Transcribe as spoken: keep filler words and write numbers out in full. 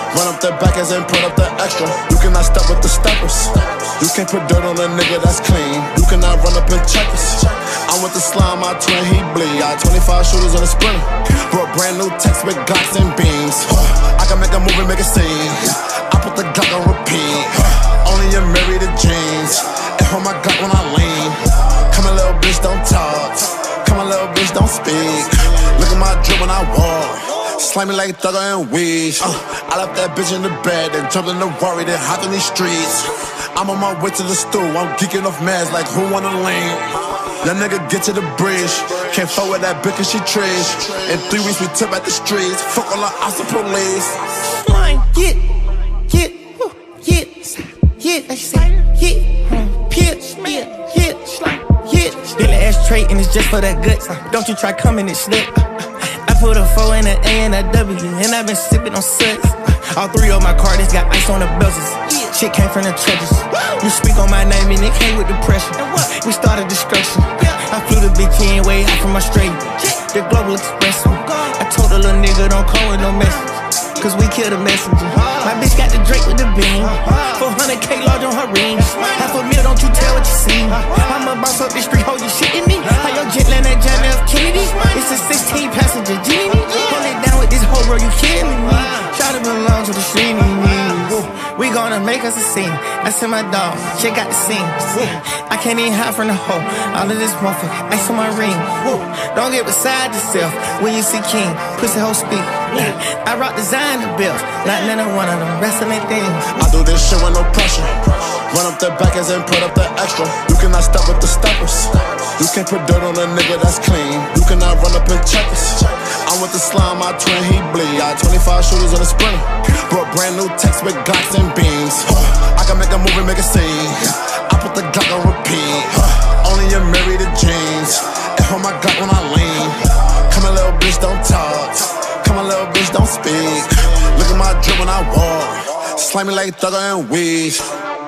Run up the backers and put up the extra. You cannot step with the steppers. You can't put dirt on a nigga that's clean. You cannot run up and check us. I'm with the slime, I twin, he bleed. I twenty-five shooters on a sprinter. Brought brand new text with Glocks and beams. I can make a movie, make a scene. I put the Glock on repeat. Only you married the jeans. And hold my Glock when I lean. Come on, little bitch, don't talk. Come on, little bitch, don't speak. Look at my drip when I walk. Slime me like Thugger and Weeds. uh, I left that bitch in the bed, then jumped in the Rari, then hopped in these streets. I'm on my way to the stool, I'm geeking off meds like who wanna lean. That nigga get to the bridge, can't fuck with that bitch cause she trash. In three weeks we tip at the streets, fuck all the ops and police. Flying, get, get, get, get, they say, get, pitch, get, get, get. Billy ashtray and it's just for that guts. Don't you try coming and slip. I put a four in an A and a W, and I've been sipping on suds. All three of my cards got ice on the bezels. Shit came from the trenches. You speak on my name and it came with the pressure. We started destruction. I flew the bitch in way out from Australia. The Global Express. I told a little nigga don't call with no message, cause we killed a messenger. My bitch got the Drake with the beam. four hundred K large on her ring. Half a meal, don't you tell what you see. I'm a boss up the street, hold you shitting me. How your jet land at John F. Kennedy? It's a sixteen passenger Genie. Hold it down with this whole bro, you killing me. Try to belong to the street. We gonna make us a scene. I send my dog, check out the scene. I can't even hide from the hoe. All of this motherfucker, ice on my ring. Don't get beside yourself when you see King. Pussy hoe speak. I rock designer bills, not none of one of them wrestling things. I do this shit with no pressure. Run up the backers and put up the extra. You cannot step with the steppers. You can't put dirt on a nigga that's clean. You cannot run up and check us. I'm with the slime, my twin, he bleed. I twenty-five shooters on a sprinter. Brought brand new text with Glocks and beams. I can make a movie, make a scene. I put the Glock on repeat. Only you married the jeans. And hold my Glock when I lean. Come on, little bitch, don't talk. Come on, little bitch, don't speak. Look at my drip when I walk. Slime me like Thugger and Weeds.